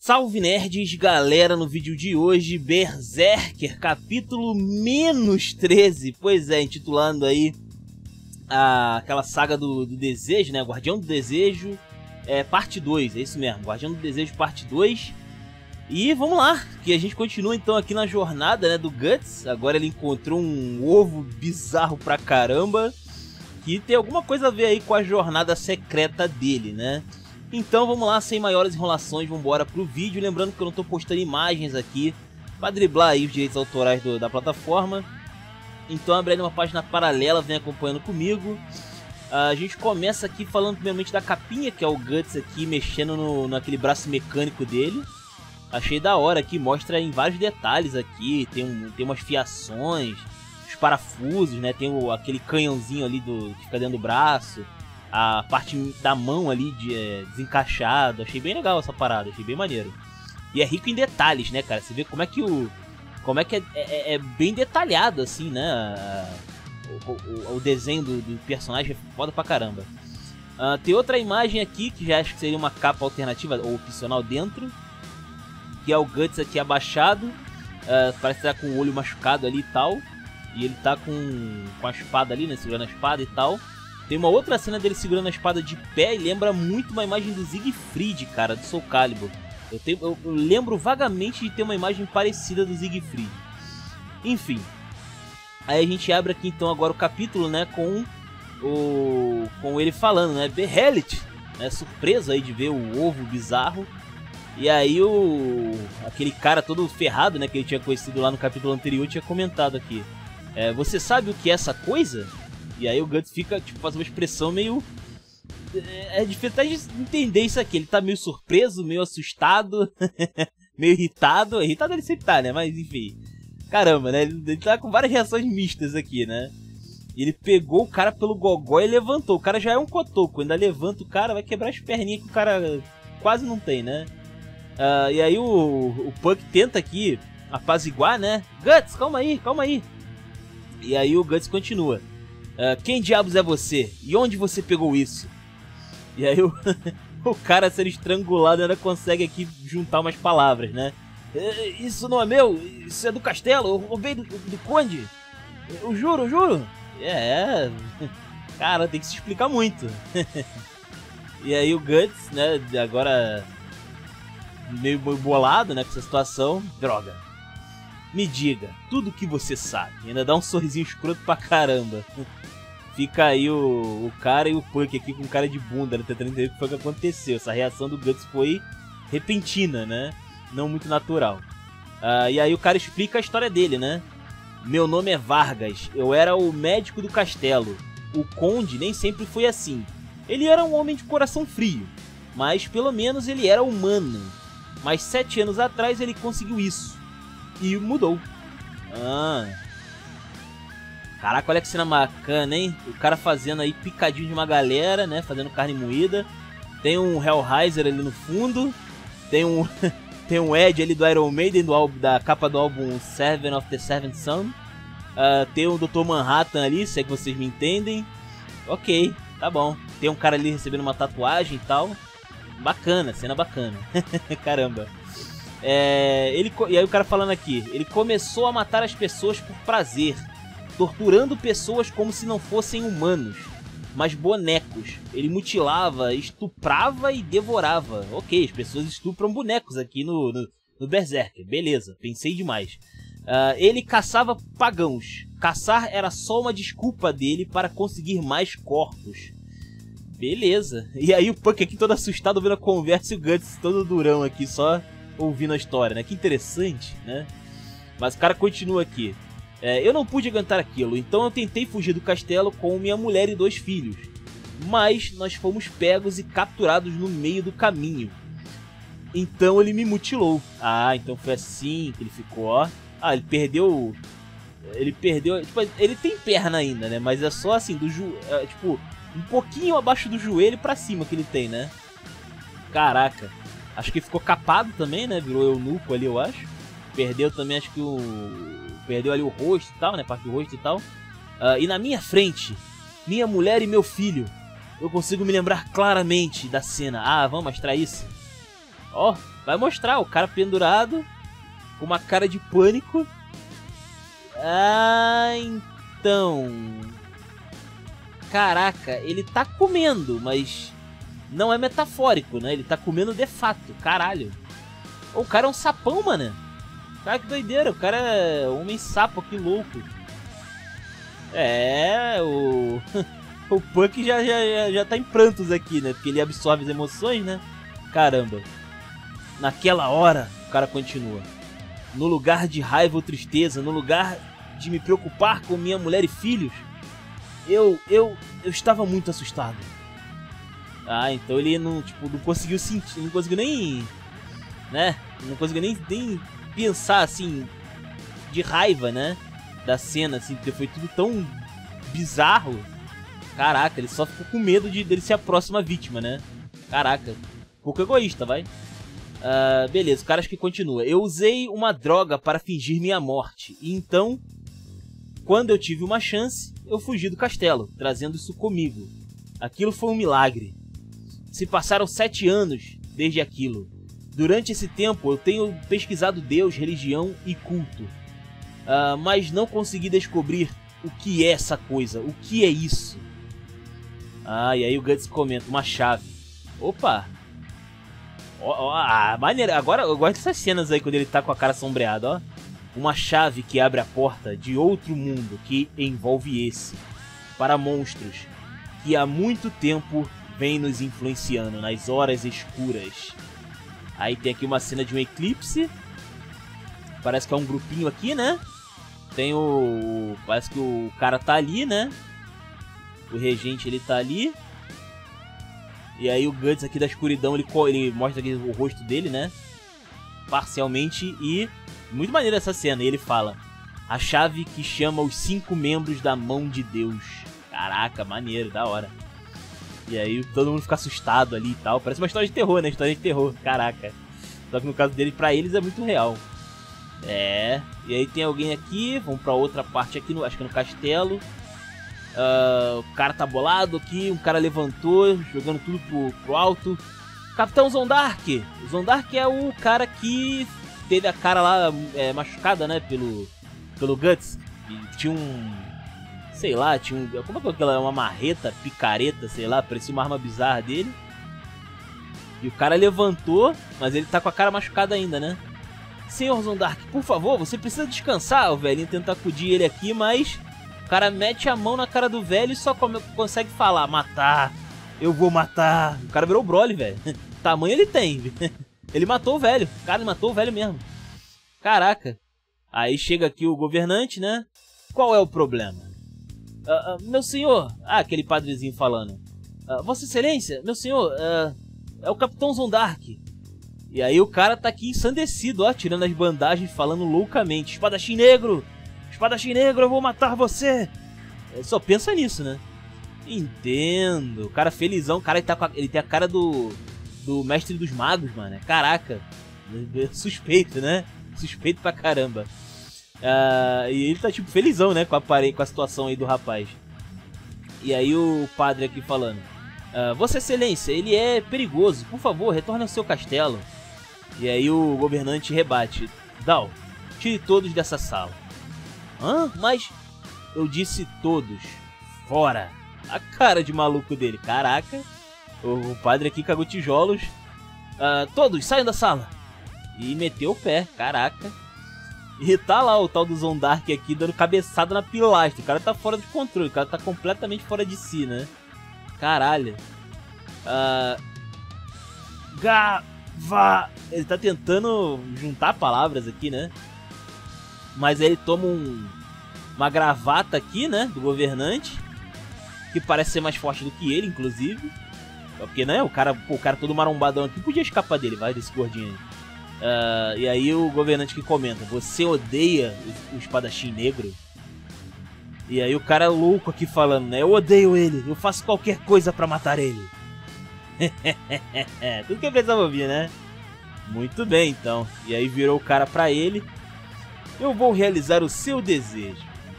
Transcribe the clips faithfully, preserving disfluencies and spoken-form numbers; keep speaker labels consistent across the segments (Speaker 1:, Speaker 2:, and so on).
Speaker 1: Salve nerds, galera, no vídeo de hoje, Berserker, capítulo menos treze, pois é, intitulando aí a, aquela saga do, do desejo, né, Guardião do Desejo, é, parte dois, é isso mesmo, Guardião do Desejo parte dois, e vamos lá, que a gente continua então aqui na jornada, né, do Guts. Agora ele encontrou um ovo bizarro pra caramba, que tem alguma coisa a ver aí com a jornada secreta dele, né. Então vamos lá, sem maiores enrolações, vamos embora pro vídeo. Lembrando que eu não tô postando imagens aqui pra driblar aí os direitos autorais do, da plataforma. Então abre aí uma página paralela, vem acompanhando comigo. Uh, a gente começa aqui falando primeiramente da capinha, que é o Guts aqui mexendo no, naquele braço mecânico dele. Achei da hora aqui, mostra em vários detalhes aqui, tem, um, tem umas fiações, os parafusos, né? Tem o, aquele canhãozinho ali do, que fica dentro do braço. A parte da mão ali de, é, desencaixado, achei bem legal essa parada, achei bem maneiro. E é rico em detalhes, né, cara? Você vê como é que o, como é que é, é, é bem detalhado assim, né? O, o, o desenho do, do personagem é foda pra caramba. Uh, tem outra imagem aqui que já acho que seria uma capa alternativa ou opcional dentro, que é o Guts aqui abaixado. Uh, parece que tá com o olho machucado ali e tal. E ele tá com, com a espada ali, né? Segurando a espada e tal. Tem uma outra cena dele segurando a espada de pé e lembra muito uma imagem do Siegfried, cara, do Soul Calibur. Eu, tenho, eu, eu lembro vagamente de ter uma imagem parecida do Siegfried. Enfim. Aí a gente abre aqui então agora o capítulo, né, com o com ele falando, né, Behelit, né, surpreso aí de ver o ovo bizarro. E aí o aquele cara todo ferrado, né, que ele tinha conhecido lá no capítulo anterior, tinha comentado aqui. É, você sabe o que é essa coisa? E aí o Guts fica, tipo, faz uma expressão meio... É difícil até de entender isso aqui. Ele tá meio surpreso, meio assustado, meio irritado. Irritado ele sempre tá, né? Mas enfim. Caramba, né? Ele, ele tá com várias reações mistas aqui, né? E ele pegou o cara pelo gogó e levantou. O cara já é um cotoco. Ainda levanta o cara, vai quebrar as perninhas que o cara quase não tem, né? Uh, e aí o, o Puck tenta aqui apaziguar, né? Guts, calma aí, calma aí. E aí o Guts continua. Uh, quem diabos é você? E onde você pegou isso? E aí o, o cara sendo estrangulado ainda consegue aqui juntar umas palavras, né? Isso não é meu, isso é do castelo, eu roubei do, do conde. Eu juro, eu juro. É, cara, tem que se explicar muito. E aí o Guts, né, agora meio bolado, né, com essa situação. Droga. Me diga, tudo que você sabe. Ainda dá um sorrisinho escroto pra caramba. Fica aí o, o cara e o Puck aqui com cara de bunda, né, tentando entender o que foi que aconteceu. Essa reação do Guts foi repentina, né? Não muito natural. Uh, e aí o cara explica a história dele, né? Meu nome é Vargas, eu era o médico do castelo. O conde nem sempre foi assim. Ele era um homem de coração frio, mas pelo menos ele era humano. Mas sete anos atrás ele conseguiu isso. E mudou. Ah. Caraca, olha que cena bacana, hein? O cara fazendo aí picadinho de uma galera, né? Fazendo carne moída. Tem um Hellraiser ali no fundo. Tem um tem um Ed ali do Iron Maiden, do álbum, da capa do álbum Seven of the Seventh Son. Uh, tem o doutor Manhattan ali, se é que vocês me entendem. Ok, tá bom. Tem um cara ali recebendo uma tatuagem e tal. Bacana, cena bacana. Caramba. É, ele, e aí o cara falando aqui, ele começou a matar as pessoas por prazer, torturando pessoas como se não fossem humanos, mas bonecos. Ele mutilava, estuprava e devorava. Ok, as pessoas estupram bonecos aqui no, no, no Berserker, beleza, pensei demais. Uh, ele caçava pagãos, caçar era só uma desculpa dele para conseguir mais corpos. Beleza, e aí o Puck aqui todo assustado ouvindo a conversa e o Guts todo durão aqui só ouvindo a história, né? Que interessante, né? Mas o cara continua aqui. É, eu não pude aguentar aquilo, então eu tentei fugir do castelo com minha mulher e dois filhos. Mas nós fomos pegos e capturados no meio do caminho. Então ele me mutilou. Ah, então foi assim que ele ficou, ó. Ah, ele perdeu... Ele perdeu... Tipo, ele tem perna ainda, né? Mas é só assim, do jo... É, tipo, um pouquinho abaixo do joelho pra cima que ele tem, né? Caraca. Acho que ficou capado também, né? Virou eunuco ali, eu acho. Perdeu também, acho que o... Perdeu ali o rosto e tal, né? Parte do rosto e tal. Uh, e na minha frente, minha mulher e meu filho. Eu consigo me lembrar claramente da cena. Ah, vamos mostrar isso? Ó, vai mostrar o cara pendurado, com uma cara de pânico. Ah, então... Caraca, ele tá comendo, mas não é metafórico, né? Ele tá comendo de fato, caralho. O cara é um sapão, mano. Cara, que doideira, o cara é um homem sapo, que louco. É, o... o Puck já, já, já tá em prantos aqui, né? Porque ele absorve as emoções, né? Caramba. Naquela hora, o cara continua. No lugar de raiva ou tristeza, no lugar de me preocupar com minha mulher e filhos, eu, eu, eu estava muito assustado. Ah, então ele não, tipo, não conseguiu sentir, não conseguiu nem, né? Não conseguiu nem, nem pensar, assim, de raiva, né? Da cena, assim, porque foi tudo tão bizarro. Caraca, ele só ficou com medo de dele ser a próxima vítima, né? Caraca, pouco egoísta, vai. Uh, beleza, o cara acho que continua. Eu usei uma droga para fingir minha morte. E então, quando eu tive uma chance, eu fugi do castelo, trazendo isso comigo. Aquilo foi um milagre. Se passaram sete anos desde aquilo. Durante esse tempo, eu tenho pesquisado Deus, religião e culto. Uh, mas não consegui descobrir o que é essa coisa, o que é isso. Ah, e aí o Guts comenta, uma chave. Opa! Ó, ó, ah, maneira. Agora eu gosto dessas cenas aí quando ele tá com a cara sombreada, ó. Uma chave que abre a porta de outro mundo que envolve esse. Para monstros que há muito tempo vem nos influenciando nas horas escuras. Aí tem aqui uma cena de um eclipse. Parece que é um grupinho aqui, né? Tem o... Parece que o cara tá ali, né? O regente, ele tá ali. E aí o Guts aqui da escuridão, ele, ele mostra aqui o rosto dele, né? Parcialmente. E muito maneiro essa cena. E ele fala: a chave que chama os cinco membros da mão de Deus. Caraca, maneiro, da hora. E aí todo mundo fica assustado ali e tal. Parece uma história de terror, né? História de terror, caraca. Só que no caso dele, pra eles é muito real. É. E aí tem alguém aqui. Vamos pra outra parte aqui, no, acho que no castelo. Uh, o cara tá bolado aqui. Um cara levantou, jogando tudo pro, pro alto. Capitão Zondark. O Zondark é o cara que teve a cara lá é, machucada, né? Pelo, pelo Guts. E tinha um... Sei lá, tinha um... Como é que é aquela? Uma marreta, picareta, sei lá. Parecia uma arma bizarra dele. E o cara levantou, mas ele tá com a cara machucada ainda, né? Senhor Zondark, por favor, você precisa descansar. O velhinho tenta acudir ele aqui, mas... O cara mete a mão na cara do velho e só come... consegue falar: matar, eu vou matar. O cara virou o Broly, velho. Tamanho ele tem. Ele matou o velho. O cara matou o velho mesmo. Caraca. Aí chega aqui o governante, né? Qual é o problema? Uh, uh, meu senhor... Ah, aquele padrezinho falando. Uh, Vossa Excelência, meu senhor... Uh, é o Capitão Zondark. E aí o cara tá aqui ensandecido, ó. Tirando as bandagens, falando loucamente: espadachim negro! Espadachim negro, eu vou matar você! Ele só pensa nisso, né? Entendo. O cara felizão. O cara ele, tá com a, ele tem a cara do... Do mestre dos magos, mano. Caraca. Suspeito, né? Suspeito pra caramba. Uh, e ele tá tipo felizão, né? Com a, com a situação aí do rapaz. E aí o padre aqui falando: uh, Vossa Excelência, ele é perigoso. Por favor, retorne ao seu castelo. E aí o governante rebate: Dal, tire todos dessa sala. Hã? Mas eu disse todos. Fora. A cara de maluco dele. Caraca. O padre aqui cagou tijolos. Uh, todos, saiam da sala. E meteu o pé. Caraca. E tá lá o tal do Zondark aqui dando cabeçada na pilastra. O cara tá fora de controle. O cara tá completamente fora de si, né? Caralho. Uh, Gava. Ele tá tentando juntar palavras aqui, né? Mas aí ele toma um, uma gravata aqui, né? Do governante. Que parece ser mais forte do que ele, inclusive. Porque, né? O cara, pô, o cara todo marombadão aqui podia escapar dele, vai, desse gordinho aí. Uh, e aí o governante que comenta: você odeia o, o espadachim negro? E aí o cara louco aqui falando, né? Eu odeio ele, eu faço qualquer coisa pra matar ele. Tudo que eu precisava ouvir, né? Muito bem, então. E aí virou o cara pra ele: eu vou realizar o seu desejo.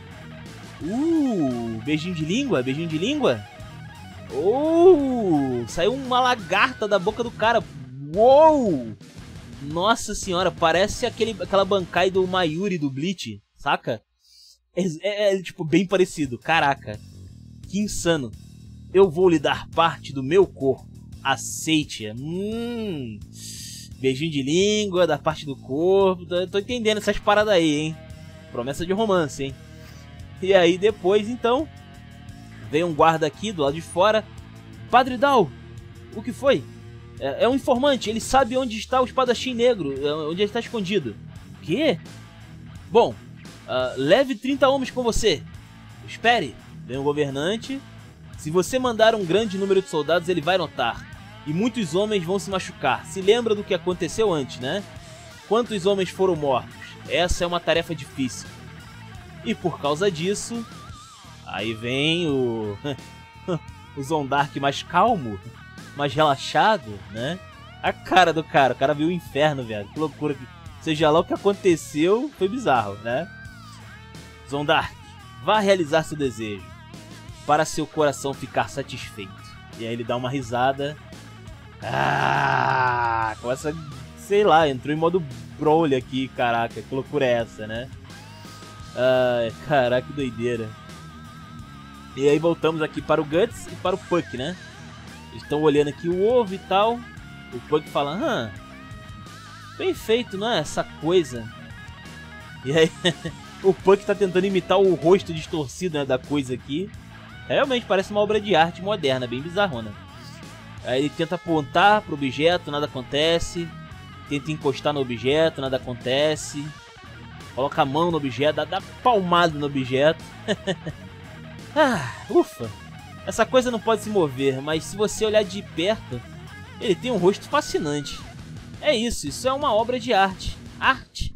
Speaker 1: Uh, beijinho de língua, beijinho de língua. Oh, saiu uma lagarta da boca do cara. Uou! Nossa senhora, parece aquele, aquela Bankai do Mayuri do Bleach, saca? É, é, é tipo bem parecido, caraca. Que insano. Eu vou lhe dar parte do meu corpo. Aceite-a. Hum. Beijinho de língua, da parte do corpo. Tô, tô entendendo essas paradas aí, hein? Promessa de romance, hein? E aí depois, então, vem um guarda aqui do lado de fora. Padre Dal, o que foi? É, é um informante, ele sabe onde está o espadachim negro, onde ele está escondido. O quê? Bom, uh, leve trinta homens com você. Espere, vem um governante. Se você mandar um grande número de soldados, ele vai notar. E muitos homens vão se machucar. Se lembra do que aconteceu antes, né? Quantos homens foram mortos? Essa é uma tarefa difícil. E por causa disso, aí vem o... o Zondark mais calmo, mais relaxado, né? A cara do cara, o cara viu o inferno, velho. Que loucura. Seja lá o que aconteceu, foi bizarro, né? Zondark, vá realizar seu desejo, para seu coração ficar satisfeito. E aí ele dá uma risada. Ah, começa, sei lá, entrou em modo Broly aqui, caraca, que loucura é essa, né? Ah, caraca, que doideira. E aí voltamos aqui para o Guts e para o Puck, né? Eles estão olhando aqui o ovo e tal. O Puck fala, hã, bem feito, não é? Essa coisa. E aí o Puck tá tentando imitar o rosto distorcido, né, da coisa aqui. Realmente parece uma obra de arte moderna, bem bizarrona. Aí ele tenta apontar pro objeto, nada acontece. Tenta encostar no objeto, nada acontece. Coloca a mão no objeto, dá, dá palmada no objeto. Ah, ufa. Essa coisa não pode se mover, mas se você olhar de perto, ele tem um rosto fascinante. É isso, isso é uma obra de arte. Arte?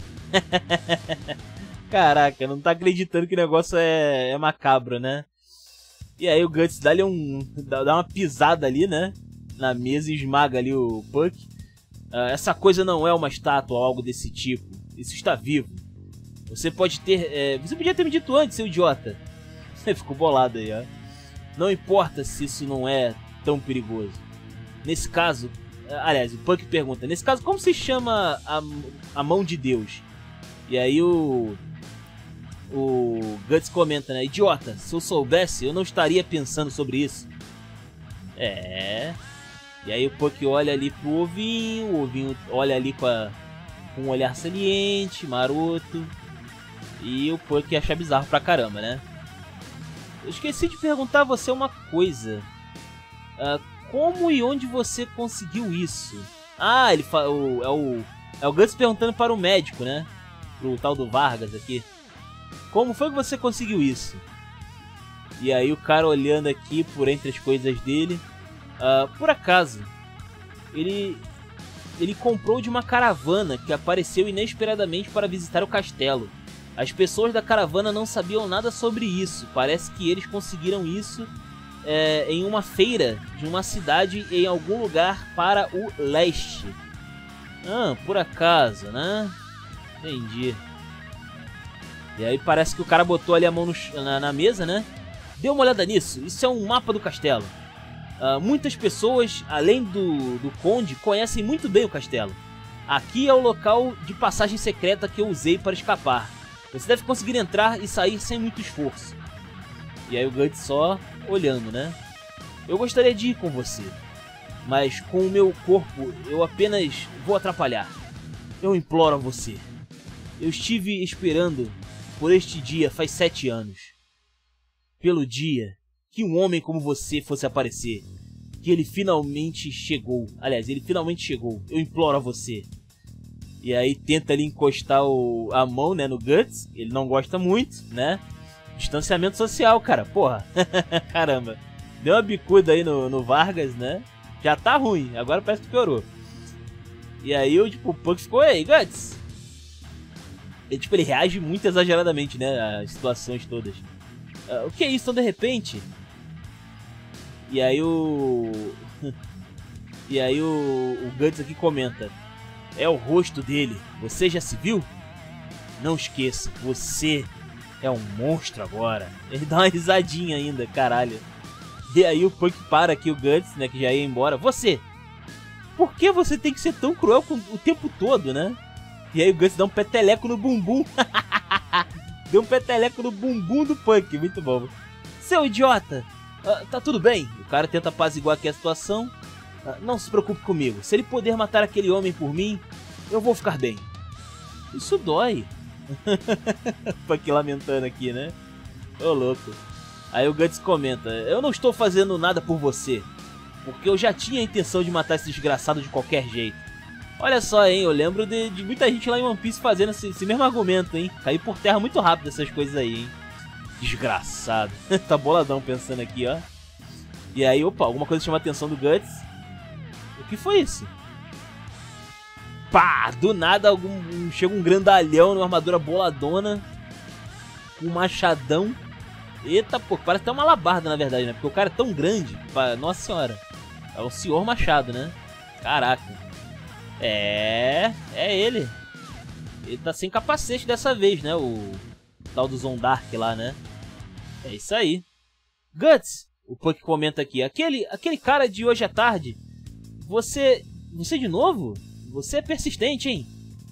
Speaker 1: Caraca, não tá acreditando que o negócio é, é macabro, né? E aí o Guts dá, um, dá uma pisada ali, né? Na mesa e esmaga ali o Puck. Uh, essa coisa não é uma estátua ou algo desse tipo. Isso está vivo. Você pode ter... É, você podia ter me dito antes, seu idiota. Você ficou bolado aí, ó. Não importa se isso não é tão perigoso. Nesse caso... Aliás, o Puck pergunta... Nesse caso, como se chama a, a mão de Deus? E aí o... O Guts comenta, né? Idiota, se eu soubesse, eu não estaria pensando sobre isso. É... E aí o Puck olha ali pro ovinho, o ovinho olha ali com, a, com um olhar saliente, maroto. E o Puck acha bizarro pra caramba, né? Eu esqueci de perguntar a você uma coisa. Uh, como e onde você conseguiu isso? Ah, ele fala, o, é, o, é o Guts perguntando para o médico, né? Pro tal do Vargas aqui. Como foi que você conseguiu isso? E aí o cara olhando aqui por entre as coisas dele. Uh, por acaso, ele, ele comprou de uma caravana que apareceu inesperadamente para visitar o castelo. As pessoas da caravana não sabiam nada sobre isso. Parece que eles conseguiram isso é, em uma feira de uma cidade em algum lugar para o leste. Ah, por acaso, né? Entendi. E aí parece que o cara botou ali a mão no, na, na mesa, né? Dê uma olhada nisso. Isso é um mapa do castelo. Uh, muitas pessoas, além do, do Conde, conhecem muito bem o castelo. Aqui é o local de passagem secreta que eu usei para escapar. Você deve conseguir entrar e sair sem muito esforço. E aí o Guts só olhando, né? Eu gostaria de ir com você, mas com o meu corpo eu apenas vou atrapalhar. Eu imploro a você. Eu estive esperando por este dia faz sete anos. Pelo dia que um homem como você fosse aparecer. Que ele finalmente chegou. Aliás, ele finalmente chegou. Eu imploro a você. E aí tenta ali encostar o, a mão, né, no Guts. Ele não gosta muito, né? Distanciamento social, cara. Porra. Caramba. Deu uma bicuda aí no, no Vargas, né? Já tá ruim. Agora parece que piorou. E aí o tipo, o Puck ficou, ei, Guts. Ele, tipo, ele reage muito exageradamente, né? As situações todas. Uh, o que é isso, então, de repente? E aí o... e aí o, o Guts aqui comenta. É o rosto dele. Você já se viu? Não esqueça, você é um monstro agora. Ele dá uma risadinha ainda, caralho. E aí o Puck para aqui, o Guts, né, que já ia embora. Você! por que você tem que ser tão cruel com, o tempo todo, né? E aí o Guts dá um peteleco no bumbum. Deu um peteleco no bumbum do Punk, muito bom. Seu idiota, uh, tá tudo bem? O cara tenta apaziguar aqui a situação. Uh, não se preocupe comigo, se ele puder matar aquele homem por mim, eu vou ficar bem. Isso dói. Punk lamentando aqui, né? Ô louco. Aí o Guts comenta, eu não estou fazendo nada por você, porque eu já tinha a intenção de matar esse desgraçado de qualquer jeito. Olha só, hein, eu lembro de, de muita gente lá em One Piece fazendo esse, esse mesmo argumento, hein. Cair por terra muito rápido essas coisas aí, hein. Desgraçado. Tá boladão pensando aqui, ó. E aí, opa, alguma coisa chama a atenção do Guts. O que foi isso? Pá! Do nada algum, chega um grandalhão numa armadura boladona, com um machadão. Eita, pô, parece até uma alabarda na verdade, né? Porque o cara é tão grande, pá, nossa senhora. É o senhor Machado, né? Caraca. É, é ele. Ele tá sem capacete dessa vez, né? O tal do Zondark lá, né? É isso aí. Guts, o Punk comenta aqui. Aquele, aquele cara de hoje à tarde. Você... Você de novo? Você é persistente, hein?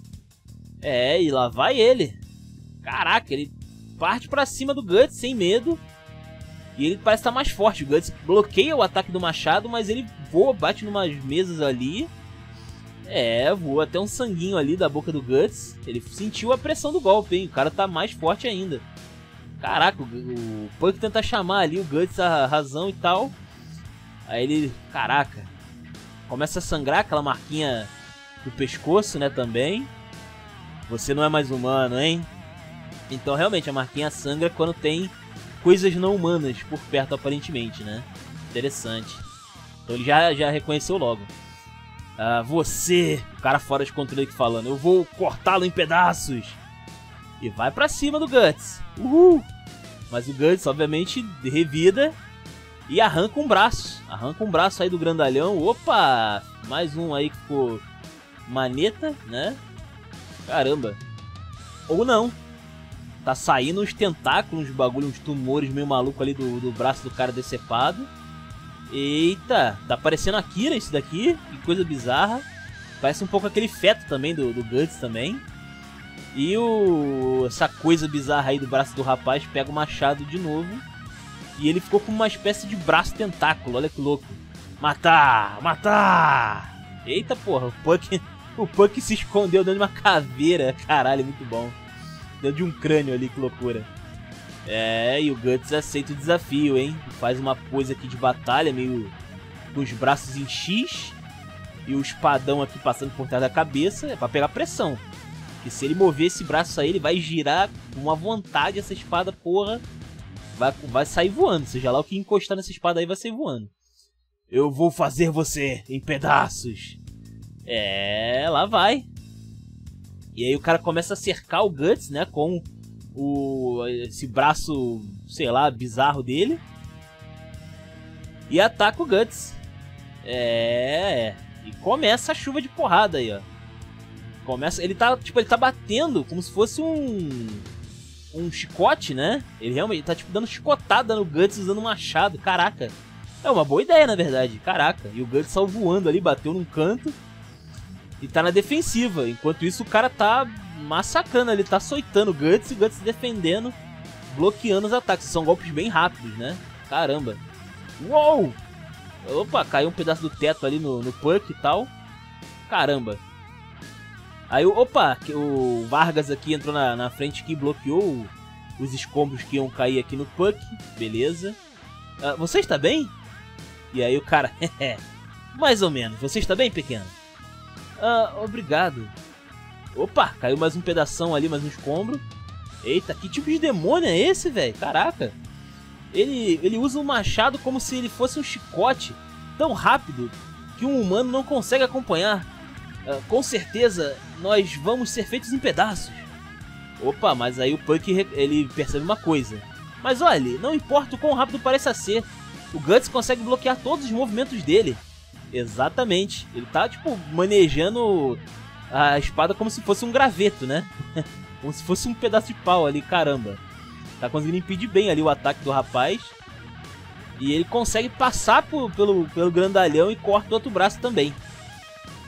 Speaker 1: É, e lá vai ele. Caraca, ele parte pra cima do Guts sem medo. E ele parece estar mais forte. O Guts bloqueia o ataque do machado, mas ele voa, bate numas mesas ali. É, voou até um sanguinho ali da boca do Guts. Ele sentiu a pressão do golpe, hein? O cara tá mais forte ainda. Caraca, o, o Punk tenta chamar ali o Guts a razão e tal. Aí ele, caraca, começa a sangrar aquela marquinha do pescoço, né, também. Você não é mais humano, hein? Então realmente a marquinha sangra quando tem coisas não humanas por perto aparentemente, né? Interessante. Então ele já, já reconheceu logo. Ah, você, o cara fora de controle aqui falando, eu vou cortá-lo em pedaços. E vai pra cima do Guts. Uhul. Mas o Guts, obviamente, revida e arranca um braço. Arranca um braço aí do grandalhão. Opa! Mais um aí que ficou maneta, né? Caramba. Ou não. Tá saindo uns tentáculos, uns bagulho, uns tumores meio maluco ali do, do braço do cara decepado. Eita, tá parecendo Akira isso daqui, que coisa bizarra. Parece um pouco aquele feto também do, do Guts também. E o essa coisa bizarra aí do braço do rapaz pega o machado de novo. E ele ficou com uma espécie de braço tentáculo, olha que louco. Matar, matar. Eita porra, o Punk, o Punk se escondeu dentro de uma caveira, caralho, muito bom. Dentro de um crânio ali, que loucura. É, e o Guts aceita o desafio, hein? Faz uma pose aqui de batalha, meio com os braços em X. E o espadão aqui passando por trás da cabeça, é pra pegar pressão. Porque se ele mover esse braço aí, ele vai girar com uma vontade essa espada, porra. Vai, vai sair voando, seja lá o que encostar nessa espada aí vai sair voando. Eu vou fazer você em pedaços. É, lá vai. E aí o cara começa a cercar o Guts, né, com o, esse braço, sei lá, bizarro dele. E ataca o Guts. É, e começa a chuva de porrada aí, ó. Começa, ele tá, tipo, ele tá batendo como se fosse um um chicote, né? Ele realmente tá, tipo, dando chicotada no Guts usando um machado. Caraca. É uma boa ideia, na verdade. Caraca. E o Guts saiu voando ali, bateu num canto. E tá na defensiva. Enquanto isso, o cara tá massacrando ali, tá açoitando o Guts e o Guts defendendo, bloqueando os ataques. São golpes bem rápidos, né? Caramba. Uou! Opa, caiu um pedaço do teto ali no, no Punk e tal. Caramba. Aí, opa, o Vargas aqui entrou na, na frente que bloqueou os escombros que iam cair aqui no Punk. Beleza. Uh, você está bem? E aí o cara, mais ou menos. Você está bem, pequeno? Ah, obrigado. Opa, caiu mais um pedação ali, mais um escombro. Eita, que tipo de demônio é esse, velho? Caraca. Ele, ele usa um machado como se ele fosse um chicote, tão rápido que um humano não consegue acompanhar. Uh, com certeza, nós vamos ser feitos em pedaços. Opa, mas aí o Punk, ele percebe uma coisa. Mas olha, não importa o quão rápido pareça ser, o Guts consegue bloquear todos os movimentos dele. Exatamente. Ele tá, tipo, manejando a espada como se fosse um graveto, né? Como se fosse um pedaço de pau ali, caramba. Tá conseguindo impedir bem ali o ataque do rapaz. E ele consegue passar por, pelo, pelo grandalhão e corta o outro braço também.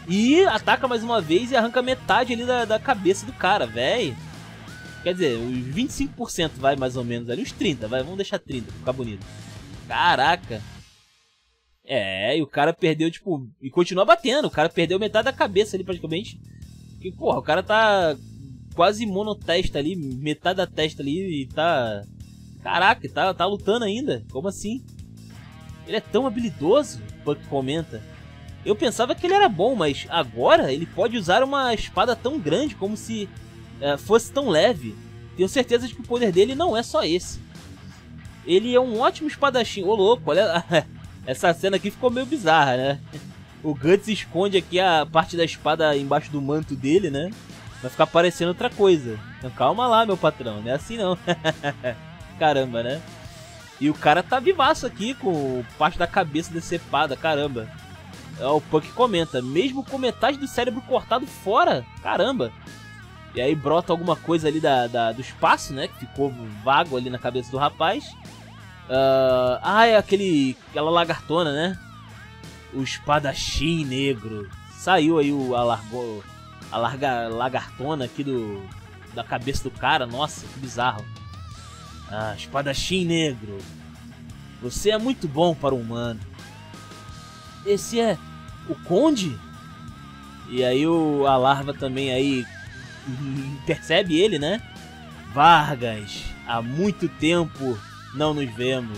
Speaker 1: E ataca mais uma vez e arranca metade ali da, da cabeça do cara, velho. Quer dizer, os vinte e cinco por cento vai mais ou menos ali, uns trinta, vai, vamos deixar trinta pra ficar bonito. Caraca. É, e o cara perdeu, tipo, e continua batendo, o cara perdeu metade da cabeça ali praticamente. Porque, porra, o cara tá quase monotesta ali, metade da testa ali e tá... Caraca, tá, tá lutando ainda, como assim? Ele é tão habilidoso, o Puck comenta. Eu pensava que ele era bom, mas agora ele pode usar uma espada tão grande como se uh, fosse tão leve. Tenho certeza de que o poder dele não é só esse. Ele é um ótimo espadachim. Ô louco, olha... Essa cena aqui ficou meio bizarra, né? O Guts esconde aqui a parte da espada embaixo do manto dele, né? Vai ficar parecendo outra coisa. Então calma lá, meu patrão, não é assim não. Caramba, né? E o cara tá vivaço aqui com parte da cabeça decepada, caramba. O Puck comenta, mesmo com metade do cérebro cortado fora, caramba. E aí brota alguma coisa ali da, da, do espaço, né? Que ficou vago ali na cabeça do rapaz. Uh, ah, é aquele, aquela lagartona, né? O espadachim negro. Saiu aí o, a, largo, a larga, lagartona aqui do, da cabeça do cara. Nossa, que bizarro. Ah, espadachim negro. Você é muito bom para um humano. Esse é o Conde? E aí o, a larva também aí percebe ele, né? Vargas, há muito tempo não nos vemos.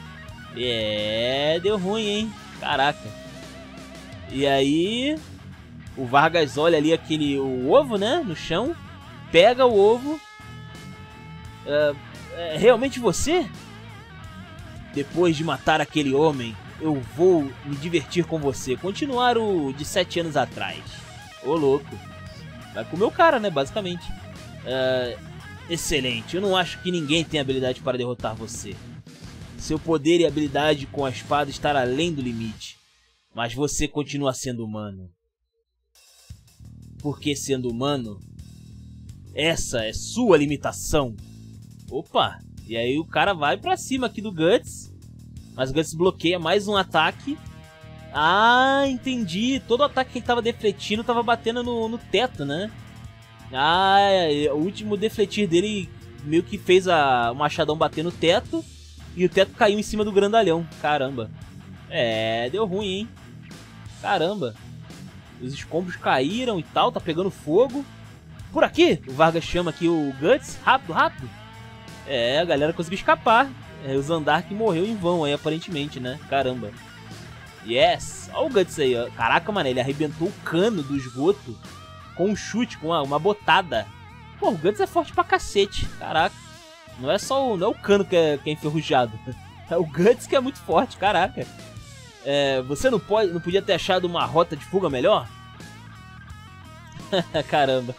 Speaker 1: É, deu ruim, hein? Caraca. E aí o Vargas olha ali aquele o ovo, né? No chão. Pega o ovo. Uh, é realmente você? Depois de matar aquele homem, eu vou me divertir com você. Continuar o de sete anos atrás. Ô louco. Vai comer o cara, né? Basicamente. Uh, excelente. Eu não acho que ninguém tem habilidade para derrotar você. Seu poder e habilidade com a espada estar além do limite. Mas você continua sendo humano. Porque sendo humano, essa é sua limitação. Opa. E aí o cara vai pra cima aqui do Guts. Mas o Guts bloqueia mais um ataque. Ah, entendi. Todo ataque que ele tava defletindo tava batendo no, no teto, né? Ah, o último defletir dele meio que fez a, o machadão bater no teto. E o teto caiu em cima do grandalhão. Caramba. É, deu ruim, hein? Caramba. Os escombros caíram e tal, tá pegando fogo. Por aqui, o Vargas chama aqui o Guts. Rápido, rápido. É, a galera conseguiu escapar. É, o Zandark morreu em vão aí, aparentemente, né? Caramba. Yes! Olha o Guts aí, ó. Caraca, mano, ele arrebentou o cano do esgoto com um chute, com uma, uma botada. Pô, o Guts é forte pra cacete. Caraca. Não é só o, não é o cano que é, que é enferrujado. É o Guts que é muito forte, caraca. É, você não, pode, não podia ter achado uma rota de fuga melhor? Caramba.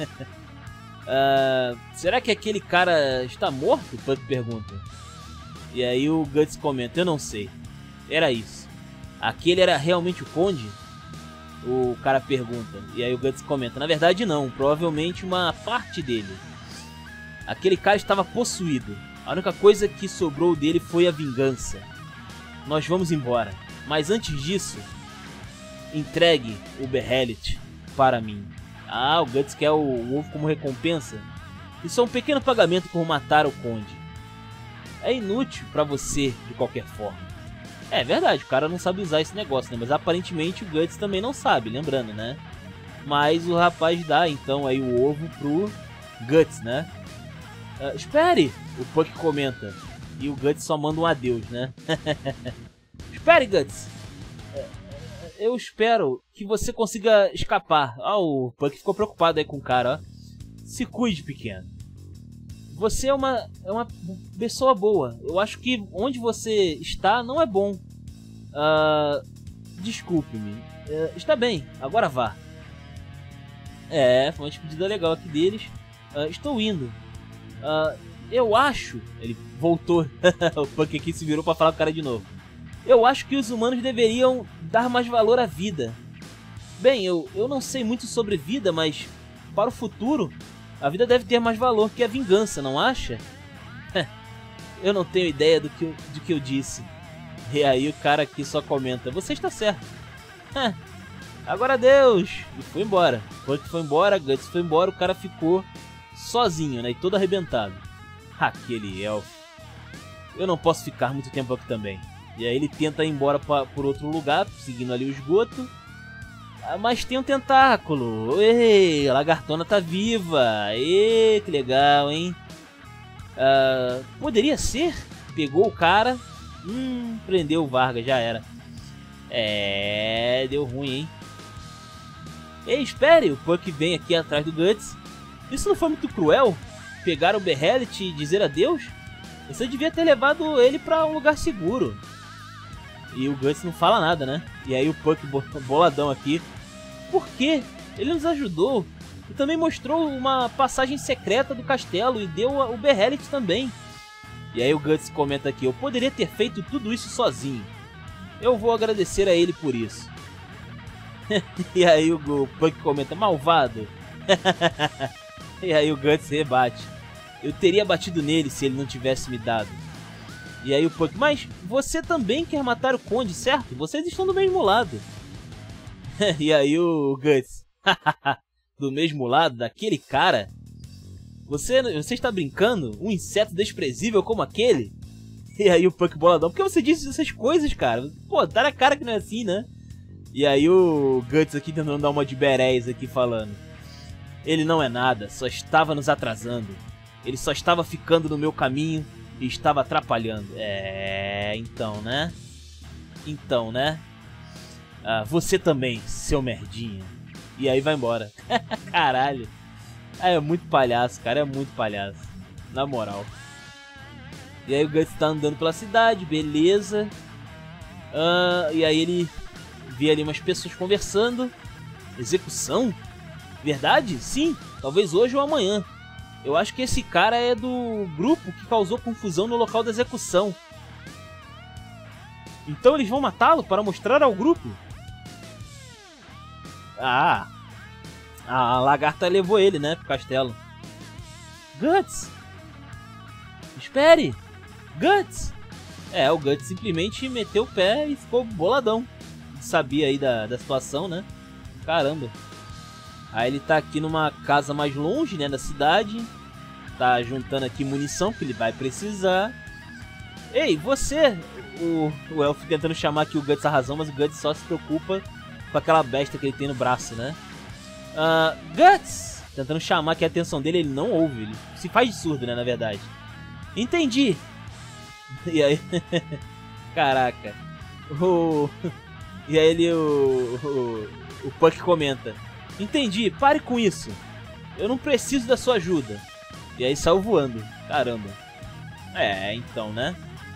Speaker 1: uh, será que aquele cara está morto? O Puck pergunta. E aí o Guts comenta, eu não sei. Era isso. Aquele era realmente o Conde? O cara pergunta. E aí o Guts comenta, na verdade não, provavelmente uma parte dele. Aquele cara estava possuído. A única coisa que sobrou dele foi a vingança. Nós vamos embora. Mas antes disso, entregue o Behelit para mim. Ah, o Guts quer o, o ovo como recompensa? Isso é um pequeno pagamento por matar o Conde. É inútil para você de qualquer forma. É verdade, o cara não sabe usar esse negócio, né? Mas aparentemente o Guts também não sabe, lembrando, né? Mas o rapaz dá então aí o ovo pro Guts, né? Uh, espere! O Puck comenta. E o Guts só manda um adeus, né? Espere, Guts! Eu espero que você consiga escapar. Ah, o Puck ficou preocupado aí com o cara, ó. Se cuide, pequeno. Você é uma, é uma pessoa boa. Eu acho que onde você está não é bom. Uh, Desculpe-me. Uh, está bem, agora vá. É, foi uma despedida legal aqui deles. Uh, estou indo. Uh, eu acho... Ele voltou. O Puck aqui se virou para falar com o cara de novo. Eu acho que os humanos deveriam dar mais valor à vida. Bem, eu, eu não sei muito sobre vida, mas para o futuro, a vida deve ter mais valor que a vingança, não acha? Eu não tenho ideia do que, eu, do que eu disse. E aí o cara aqui só comenta, você está certo. Agora adeus! E foi embora. Puck foi embora, Guts foi embora, o cara ficou sozinho, né? E todo arrebentado. Aquele elfo. Eu não posso ficar muito tempo aqui também. E aí ele tenta ir embora pra, por outro lugar, seguindo ali o esgoto. Ah, mas tem um tentáculo. Ei, a lagartona tá viva. Ei, que legal, hein? Ah, poderia ser? Pegou o cara. Hum, prendeu o Vargas, já era. É, deu ruim, hein? Ei, espere, o Puck vem aqui atrás do Guts. Isso não foi muito cruel? Pegar o Behelit e dizer adeus? Você devia ter levado ele pra um lugar seguro. E o Guts não fala nada, né? E aí o Puck boladão aqui. Por quê? Ele nos ajudou. E também mostrou uma passagem secreta do castelo e deu o Behelit também. E aí o Guts comenta aqui. Eu poderia ter feito tudo isso sozinho. Eu vou agradecer a ele por isso. E aí o Puck comenta. Malvado. E aí o Guts rebate. Eu teria batido nele se ele não tivesse me dado. E aí o Puck, mas você também quer matar o Conde, certo? Vocês estão do mesmo lado. E aí o Guts, do mesmo lado daquele cara? Você, você está brincando? Um inseto desprezível como aquele? E aí o Puck boladão, por que você disse essas coisas, cara? Pô, tá na cara que não é assim, né? E aí o Guts aqui tentando dar uma de berés aqui falando. Ele não é nada, só estava nos atrasando. Ele só estava ficando no meu caminho e estava atrapalhando. É, então, né? Então, né? Ah, você também, seu merdinha. E aí vai embora. Caralho. Ah, é muito palhaço, cara. É muito palhaço. Na moral. E aí o Guts tá andando pela cidade, beleza. Ah, e aí ele vê ali umas pessoas conversando. Execução? Verdade? Sim. Talvez hoje ou amanhã. Eu acho que esse cara é do grupo que causou confusão no local da execução. Então eles vão matá-lo para mostrar ao grupo? Ah, a lagarta levou ele, né, pro castelo. Guts! Espere! Guts! É, o Guts simplesmente meteu o pé e ficou boladão. Sabia aí da, da situação, né? Caramba. Aí ele tá aqui numa casa mais longe, né, da cidade. Tá juntando aqui munição que ele vai precisar. Ei, você! O, o Elfo tentando chamar aqui o Guts a razão, mas o Guts só se preocupa com aquela besta que ele tem no braço, né? Uh, Guts! Tentando chamar aqui a atenção dele, ele não ouve. Ele se faz de surdo, né, na verdade. Entendi! E aí... Caraca. O... E aí ele... O, o, o Puck comenta. Entendi, pare com isso. Eu não preciso da sua ajuda. E aí saiu voando. Caramba. É, então, né?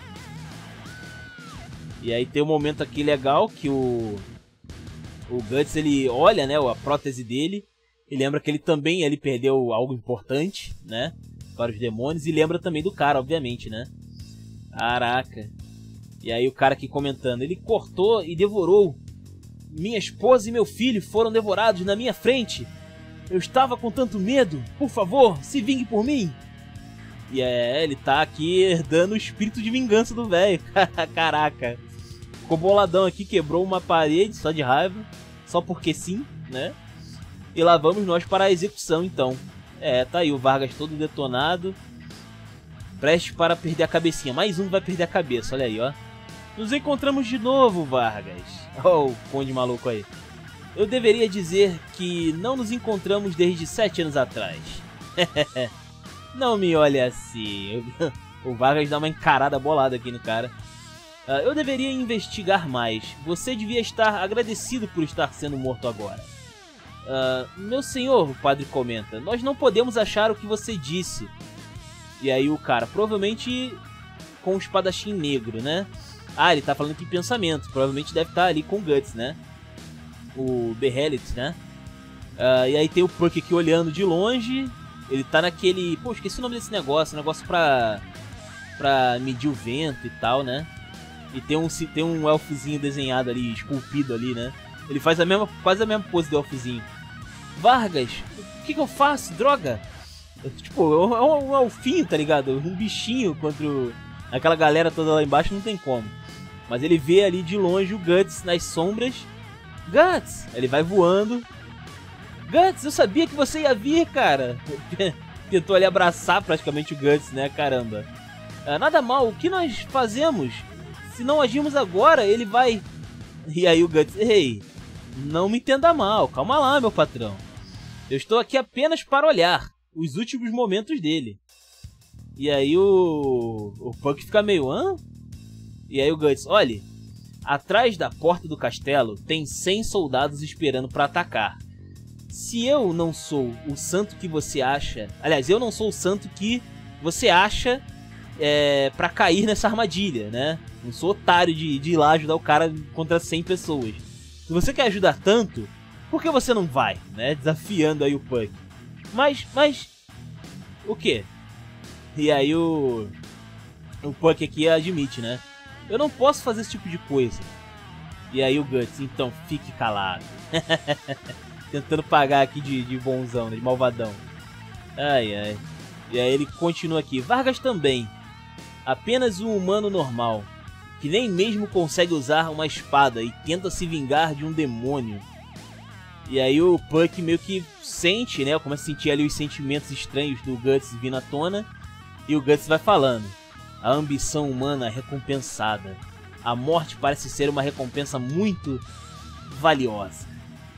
Speaker 1: E aí tem um momento aqui legal que o... O Guts, ele olha, né, a prótese dele. E lembra que ele também ele perdeu algo importante, né? Para os demônios. E lembra também do cara, obviamente, né? Caraca. E aí o cara aqui comentando. Ele cortou e devorou. Minha esposa e meu filho foram devorados na minha frente. Eu estava com tanto medo. Por favor, se vingue por mim. E é, ele tá aqui herdando o espírito de vingança do velho. Caraca. Ficou boladão aqui, quebrou uma parede só de raiva. Só porque sim, né? E lá vamos nós para a execução, então. É, tá aí o Vargas todo detonado. Prestes para perder a cabecinha. Mais um vai perder a cabeça, olha aí, ó. Nos encontramos de novo, Vargas. Oh, o conde maluco aí. Eu deveria dizer que não nos encontramos desde sete anos atrás. Não me olhe assim. O Vargas dá uma encarada bolada aqui no cara. Uh, eu deveria investigar mais. Você devia estar agradecido por estar sendo morto agora. Uh, meu senhor, o padre comenta, nós não podemos achar o que você disse. E aí o cara, provavelmente com o espadachim negro, né? Ah, ele tá falando aqui em pensamento. Provavelmente deve estar ali com o Guts, né? O Behelit, né? Uh, e aí tem o Puck aqui olhando de longe. Ele tá naquele... Pô, esqueci o nome desse negócio. Negócio pra... Pra medir o vento e tal, né? E tem um, tem um elfozinho desenhado ali, esculpido ali, né? Ele faz a mesma, quase a mesma pose do elfozinho. Vargas, o que que eu faço? Droga! Eu, tipo, é um, um elfinho, tá ligado? Um bichinho contra o, aquela galera toda lá embaixo, não tem como. Mas ele vê ali de longe o Guts nas sombras. Guts! Ele vai voando. Guts, eu sabia que você ia vir, cara. Tentou ali abraçar praticamente o Guts, né? Caramba. Ah, nada mal, o que nós fazemos? Se não agirmos agora, ele vai... E aí o Guts... Ei, não me entenda mal, calma lá, meu patrão. Eu estou aqui apenas para olhar os últimos momentos dele. E aí o... O Puck fica meio... Hã? E aí o Guts... Olhe, atrás da porta do castelo tem cem soldados esperando para atacar. Se eu não sou o santo que você acha... Aliás, eu não sou o santo que você acha é, pra cair nessa armadilha, né? Não sou otário de, de ir lá ajudar o cara contra cem pessoas. Se você quer ajudar tanto, por que você não vai, né? Desafiando aí o Puck. Mas, mas... O quê? E aí o... O Puck aqui admite, né? Eu não posso fazer esse tipo de coisa. E aí o Guts, então fique calado. Tentando pagar aqui de, de bonzão, de malvadão. Ai, ai. E aí ele continua aqui. Vargas também. Apenas um humano normal. Que nem mesmo consegue usar uma espada e tenta se vingar de um demônio. E aí o Puck meio que sente, né? Começa a sentir ali os sentimentos estranhos do Guts vindo à tona. E o Guts vai falando. A ambição humana é recompensada. A morte parece ser uma recompensa muito valiosa.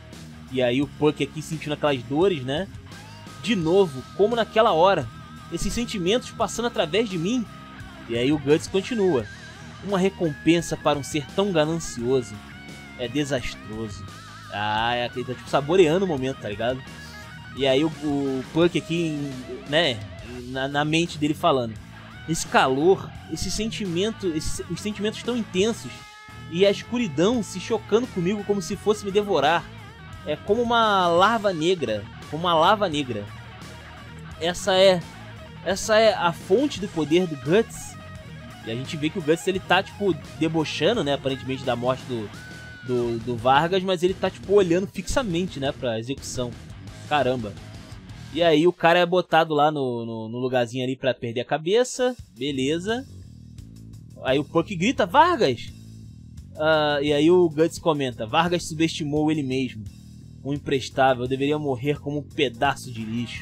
Speaker 1: E aí o Puck aqui sentindo aquelas dores, né? De novo, como naquela hora. Esses sentimentos passando através de mim. E aí o Guts continua. Uma recompensa para um ser tão ganancioso é desastroso. Ah, é aquele tá tipo saboreando o momento, tá ligado? E aí o, o Puck aqui, né? Na, na mente dele falando. Esse calor, esse sentimento, esse, os sentimentos tão intensos. E a escuridão se chocando comigo como se fosse me devorar. É como uma larva negra, como uma lava negra. Essa é, essa é a fonte do poder do Guts. E a gente vê que o Guts ele tá tipo debochando, né, aparentemente da morte do, do, do Vargas, mas ele tá tipo olhando fixamente, né, pra execução. Caramba. E aí o cara é botado lá no, no, no lugarzinho ali pra perder a cabeça, beleza. Aí o Puck grita, Vargas! Uh, e aí o Guts comenta, Vargas subestimou ele mesmo. Um imprestável, deveria morrer como um pedaço de lixo.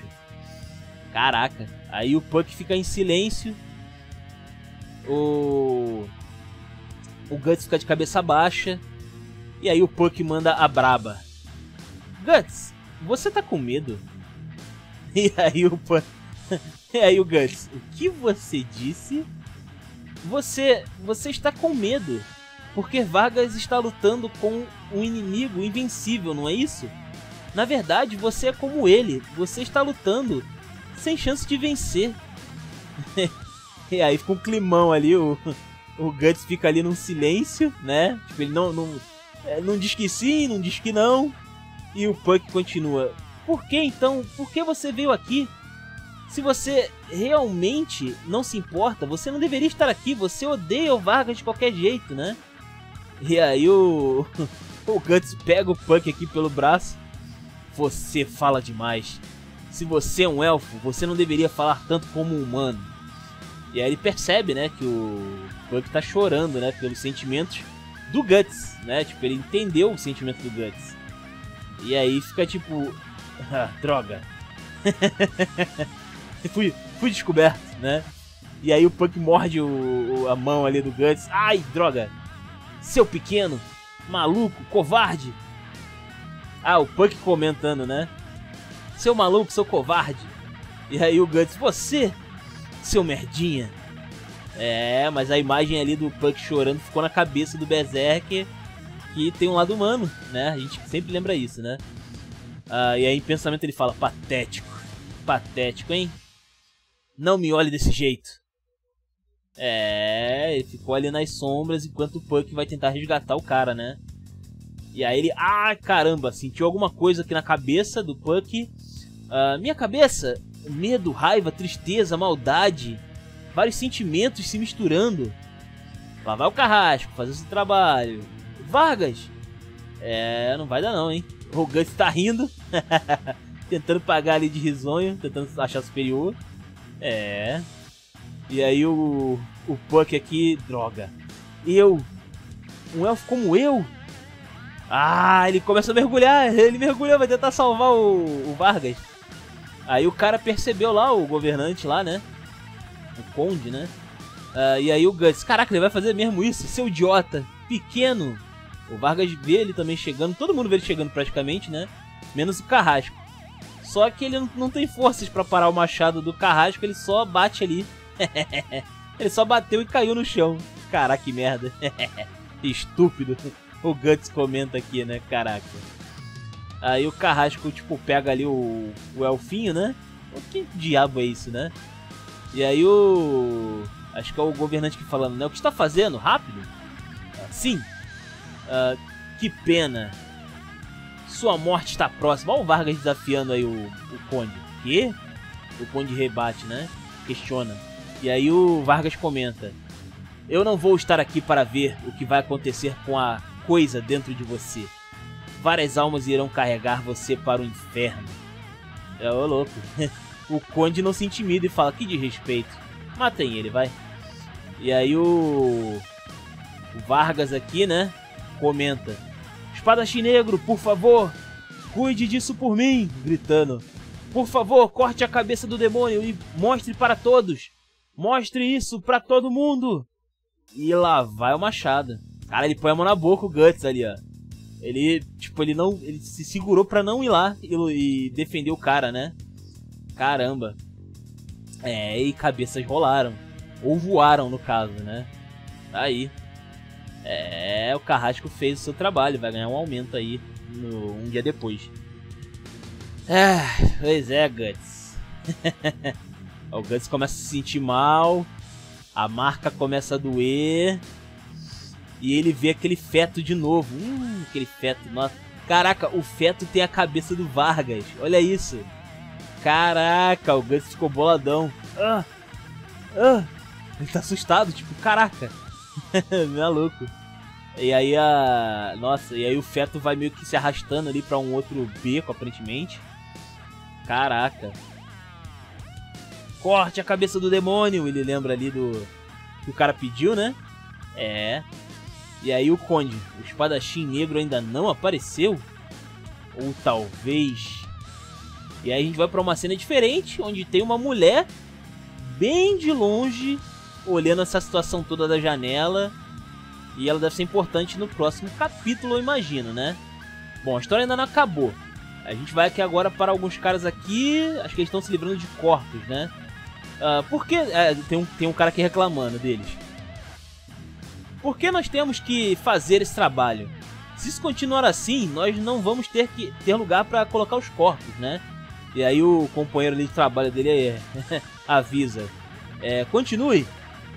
Speaker 1: Caraca. Aí o Puck fica em silêncio. O... O Guts fica de cabeça baixa. E aí o Puck manda a braba. Guts, você tá com medo? E aí o Puck... E aí o Guts, o que você disse? Você... Você está com medo. Porque Vargas está lutando com um inimigo invencível, não é isso? Na verdade, você é como ele. Você está lutando sem chance de vencer. E aí fica um climão ali. O, o Guts fica ali num silêncio, né? Tipo, ele não, não, não diz que sim, não diz que não. E o Puck continua. Por que então? Por que você veio aqui? Se você realmente não se importa, você não deveria estar aqui. Você odeia o Vargas de qualquer jeito, né? E aí o, o Guts pega o Puck aqui pelo braço. Você fala demais. Se você é um elfo, você não deveria falar tanto como um humano. E aí ele percebe, né, que o Puck tá chorando, né, pelos sentimentos do Guts, né? Tipo, ele entendeu o sentimento do Guts. E aí fica tipo... Ah, droga. fui, fui descoberto, né? E aí o Puck morde o, a mão ali do Guts. Ai, droga. Seu pequeno, maluco, covarde. Ah, o Puck comentando, né? Seu maluco, seu covarde. E aí o Guts, você, seu merdinha. É, mas a imagem ali do Puck chorando ficou na cabeça do Berserker, que tem um lado humano, né? A gente sempre lembra isso, né? Ah, e aí em pensamento ele fala, patético. Patético, hein? Não me olhe desse jeito. É, ele ficou ali nas sombras enquanto o Puck vai tentar resgatar o cara, né? E aí ele, ah, caramba, sentiu alguma coisa aqui na cabeça do Puck. Uh, minha cabeça, medo, raiva, tristeza, maldade, vários sentimentos se misturando. Lá vai o Carrasco fazer esse trabalho. Vargas, é, não vai dar não, hein? O Guts tá rindo, tentando pagar ali de risonho, tentando achar superior. É... E aí o, o Puck aqui, droga. Eu, um elfo como eu? Ah, ele começa a mergulhar, ele mergulhou, vai tentar salvar o, o Vargas. Aí o cara percebeu lá, o governante lá, né? O conde, né? Uh, e aí o Guts, caraca, ele vai fazer mesmo isso? Seu idiota, pequeno. O Vargas vê ele também chegando, todo mundo vê ele chegando praticamente, né? Menos o Carrasco. Só que ele não, não tem forças pra parar o machado do Carrasco, ele só bate ali. Ele só bateu e caiu no chão. Caraca, que merda. Estúpido. O Guts comenta aqui, né? Caraca. Aí o Carrasco, tipo, pega ali o, o elfinho, né? O que diabo é isso, né? E aí o... Acho que é o governante que falando, né? O que está fazendo? Rápido? Ah, sim. Ah, que pena. Sua morte está próxima. Olha o Vargas desafiando aí o, o Conde. Quê? O Conde rebate, né? Questiona. E aí o Vargas comenta: eu não vou estar aqui para ver o que vai acontecer com a coisa dentro de você. Várias almas irão carregar você para o inferno. É, ô louco. O Conde não se intimida e fala: que desrespeito. Matem ele, vai. E aí o... o Vargas aqui, né? Comenta: espadachim negro, por favor, cuide disso por mim. Gritando: por favor, corte a cabeça do demônio e mostre para todos. Mostre isso para todo mundo. E lá vai o machado. Cara, ele põe a mão na boca, o Guts ali, ó. Ele, tipo, ele não... Ele se segurou pra não ir lá e, e defender o cara, né? Caramba. É, e cabeças rolaram. Ou voaram, no caso, né? Tá aí. É, o Carrasco fez o seu trabalho. Vai ganhar um aumento aí no, um dia depois. Ah, pois é, Guts. O Guts começa a se sentir mal. A marca começa a doer. E ele vê aquele feto de novo. Hum, aquele feto. Nossa. Caraca, o feto tem a cabeça do Vargas. Olha isso. Caraca, o Guts ficou boladão. Ah, ah. Ele tá assustado, tipo, caraca. Maluco. E aí a... Nossa, e aí o feto vai meio que se arrastando ali pra um outro beco, aparentemente. Caraca. Corte a cabeça do demônio. Ele lembra ali do... que o cara pediu, né? É. E aí o Conde, o espadachim negro ainda não apareceu? Ou talvez... E aí a gente vai pra uma cena diferente, onde tem uma mulher bem de longe, olhando essa situação toda da janela. E ela deve ser importante no próximo capítulo, eu imagino, né? Bom, a história ainda não acabou. A gente vai aqui agora para alguns caras aqui, acho que eles estão se livrando de corpos, né? Uh, por que... É, tem, um, tem um cara aqui reclamando deles. Por que nós temos que fazer esse trabalho? Se isso continuar assim, nós não vamos ter, que, ter lugar para colocar os corpos, né? E aí o companheiro ali de trabalho dele é, avisa: é, continue.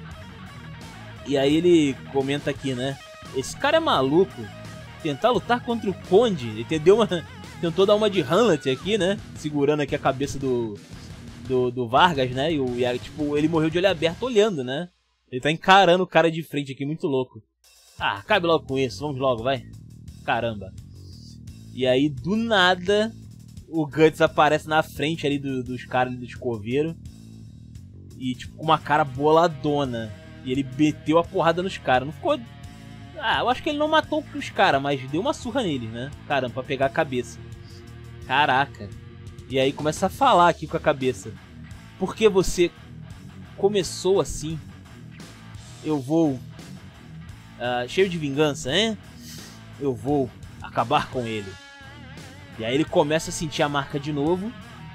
Speaker 1: E aí ele comenta aqui, né? Esse cara é maluco. Tentar lutar contra o Conde. Ele tentou, uma, tentou dar uma de Hamlet aqui, né? Segurando aqui a cabeça do, do, do Vargas, né? E, o, e tipo, ele morreu de olho aberto olhando, né? Ele tá encarando o cara de frente aqui, muito louco. Ah, cabe logo com isso, vamos logo, vai. Caramba. E aí, do nada, o Guts aparece na frente ali do, dos caras do escoveiro. E tipo, com uma cara boladona. E ele meteu a porrada nos caras. Não ficou... Ah, eu acho que ele não matou os caras, mas deu uma surra nele, né? Caramba, pra pegar a cabeça. Caraca. E aí começa a falar aqui com a cabeça: por que você começou assim? Eu vou... Uh, cheio de vingança, hein? Eu vou acabar com ele. E aí ele começa a sentir a marca de novo.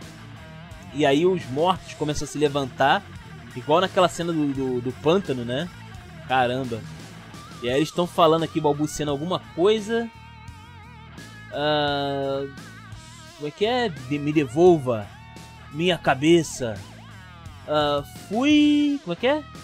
Speaker 1: E aí os mortos começam a se levantar. Igual naquela cena do, do, do pântano, né? Caramba. E aí eles estão falando aqui, balbuciando alguma coisa. Uh, como é que é? De, me devolva minha cabeça. Uh, fui... Como é que é?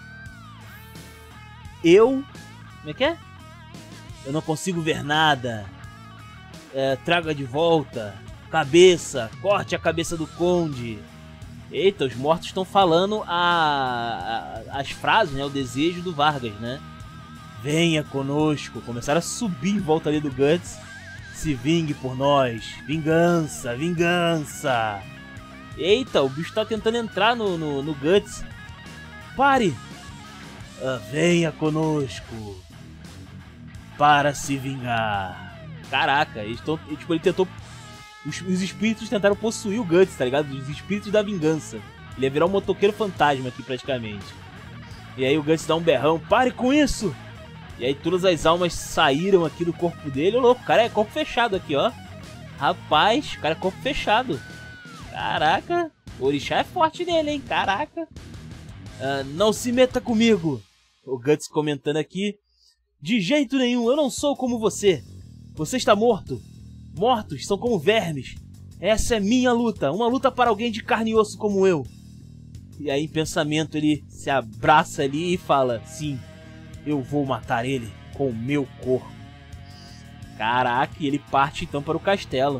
Speaker 1: Eu... Como é que é? Eu não consigo ver nada. É, traga de volta. Cabeça. Corte a cabeça do Conde. Eita, os mortos estão falando a, a, as frases, né? O desejo do Vargas, né? Venha conosco. Começaram a subir em volta ali do Guts. Se vingue por nós. Vingança, vingança. Eita, o bicho tá tentando entrar no, no, no Guts. Pare. Ah, venha conosco. Para se vingar. Caraca, eles tão, tipo, ele tentou... Os, os espíritos tentaram possuir o Guts, tá ligado? Os espíritos da vingança. Ele ia virar um motoqueiro fantasma aqui, praticamente. E aí o Guts dá um berrão. Pare com isso! E aí todas as almas saíram aqui do corpo dele. Ô louco, o cara é corpo fechado aqui, ó. Rapaz, o cara é corpo fechado. Caraca, o orixá é forte nele, hein? Caraca. Uh, não se meta comigo. O Guts comentando aqui. De jeito nenhum, eu não sou como você. Você está morto. Mortos são como vermes. Essa é minha luta. Uma luta para alguém de carne e osso como eu. E aí em pensamento ele se abraça ali e fala. Sim, eu vou matar ele com o meu corpo. Caraca, e ele parte então para o castelo.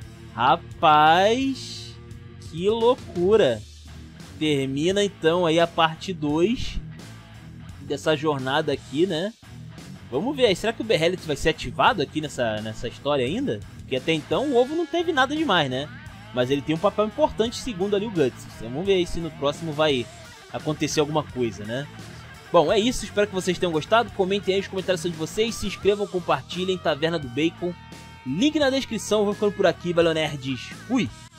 Speaker 1: Rapaz, que loucura. Termina então aí a parte dois dessa jornada aqui, né? Vamos ver aí, será que o Behelit vai ser ativado aqui nessa, nessa história ainda? Porque até então o ovo não teve nada demais, né? Mas ele tem um papel importante segundo ali o Guts. Vamos ver aí se no próximo vai acontecer alguma coisa, né? Bom, é isso, espero que vocês tenham gostado. Comentem aí os comentários de vocês, se inscrevam, compartilhem. Taverna do Bacon, link na descrição. Eu vou ficando por aqui, valeu nerds, fui!